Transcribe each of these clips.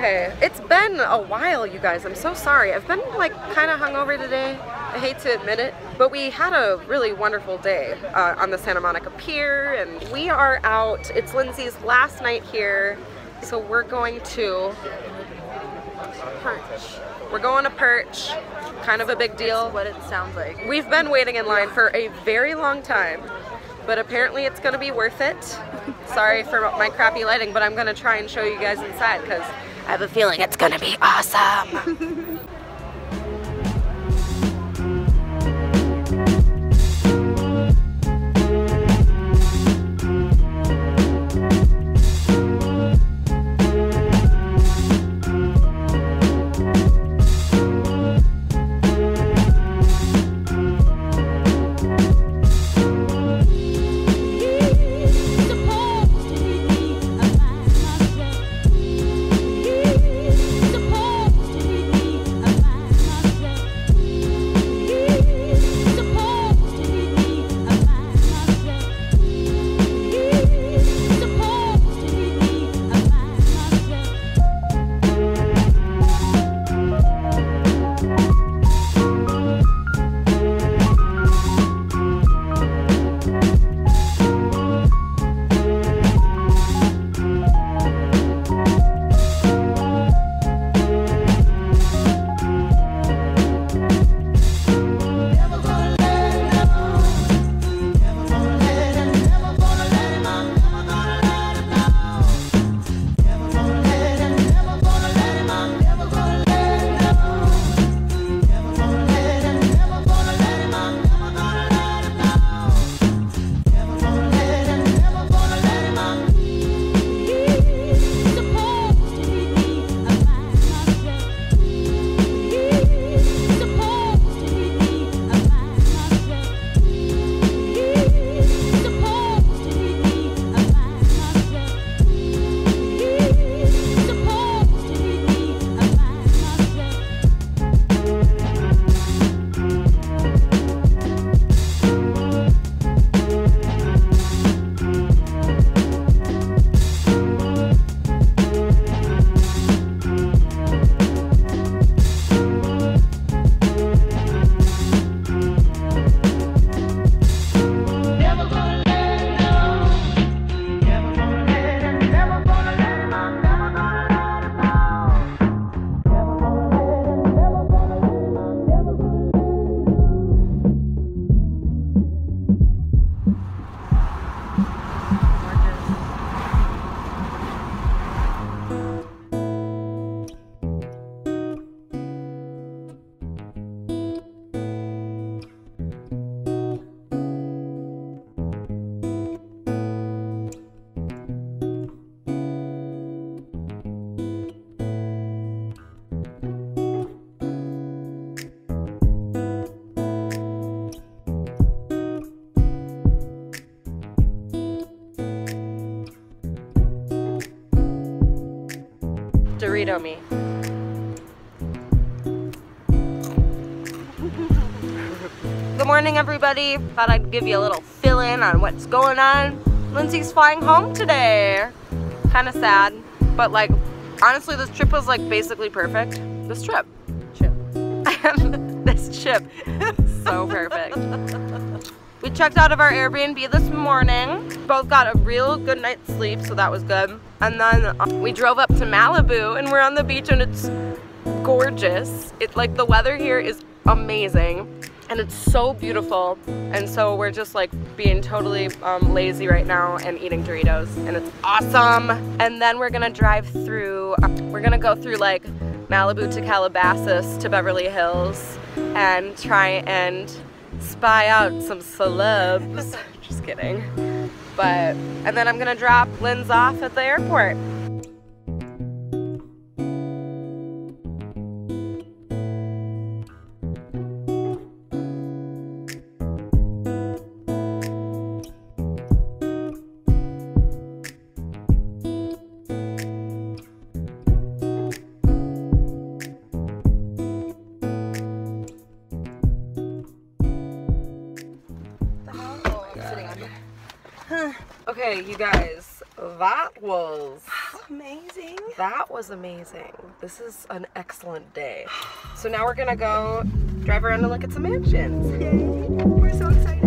Okay, it's been a while, you guys. I'm so sorry. I've been like kind of hungover today. I hate to admit it, but we had a really wonderful day on the Santa Monica Pier, and we are out. It's Lindsay's last night here, so we're going to Perch. We're going to Perch. Kind of a big deal. That's what it sounds like. We've been waiting in line for a very long time, but apparently it's gonna be worth it. Sorry for my crappy lighting, but I'm gonna try and show you guys inside because I have a feeling it's gonna be awesome. Dorito me. Good morning, everybody. Thought I'd give you a little fill-in on what's going on. Lindsay's flying home today. Kind of sad, but like, honestly, this trip was like basically perfect. This trip. This trip. So perfect. We checked out of our Airbnb this morning. Both got a real good night's sleep, so that was good. And then we drove up to Malibu, and we're on the beach, and it's gorgeous. It's like the weather here is amazing, and it's so beautiful. And so we're just like being totally lazy right now and eating Doritos, and it's awesome. And then we're gonna drive through. We're gonna go through like Malibu to Calabasas to Beverly Hills, and try and spy out some celebs. Just kidding. And then I'm gonna drop Lynn's off at the airport. Okay, you guys, that was amazing. That was amazing. This is an excellent day. So now we're gonna go drive around and look at some mansions. Yay. We're so excited.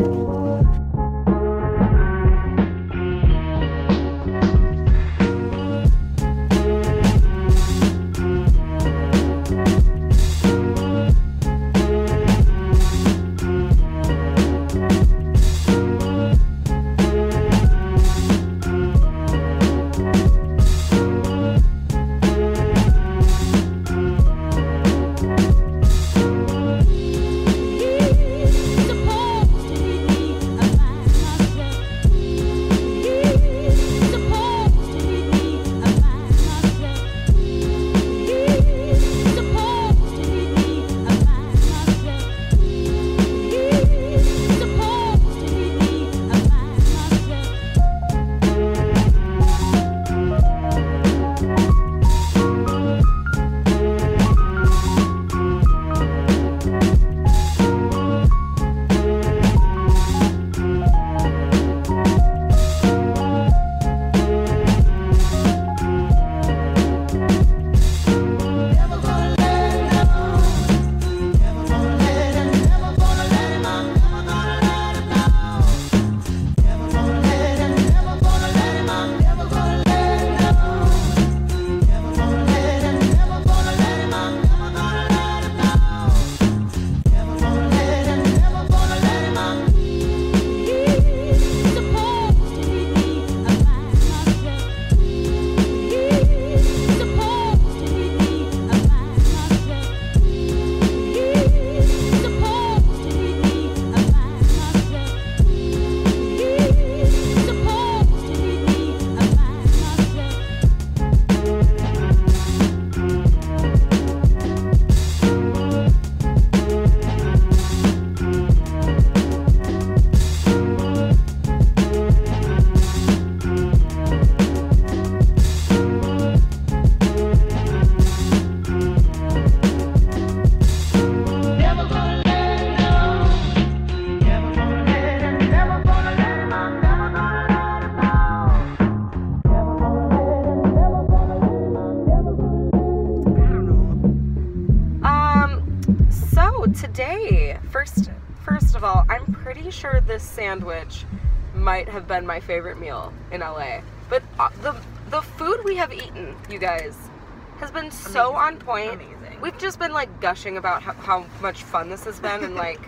Today, first of all, I'm pretty sure this sandwich might have been my favorite meal in LA. But the food we have eaten, you guys, has been so on point. Amazing. We've just been like gushing about how much fun this has been, and like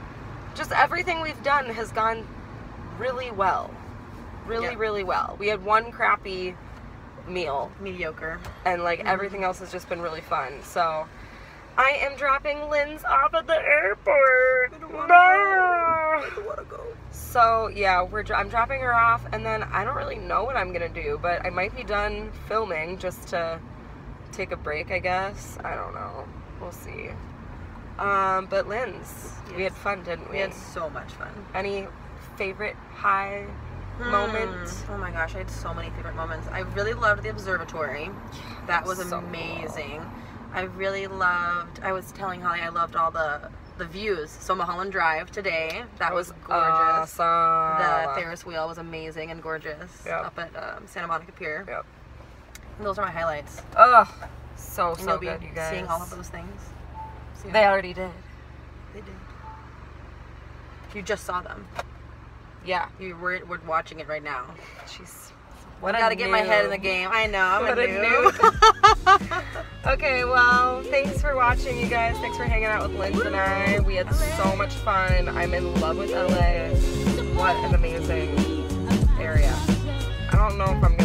just everything we've done has gone really well. Really well. We had one crappy meal. Mediocre. And like everything else has just been really fun. So I am dropping Lynn's off at the airport. I don't want to go. So yeah, I'm dropping her off, and then I don't really know what I'm gonna do, but I might be done filming just to take a break, I guess. I don't know. We'll see. But Lynn's, we had fun, didn't we? We had so much fun. Any favorite high moment? Oh my gosh, I had so many favorite moments. I really loved the observatory. That was So amazing. Cool. I really loved, I was telling Holly I loved all the views. So Mulholland Drive today, that was gorgeous. Awesome. The Ferris wheel was amazing and gorgeous up at Santa Monica Pier. Yep. And those are my highlights. Oh, so you'll good, be you guys. seeing all of those things. So, They already did. They did. You just saw them. Yeah. You were watching it right now. Jeez. I gotta get my head in the game. I know, I'm What a a noob. Okay, well, thanks for watching, you guys. Thanks for hanging out with Linz and I. We had so much fun. I'm in love with LA. What an amazing area. I don't know if I'm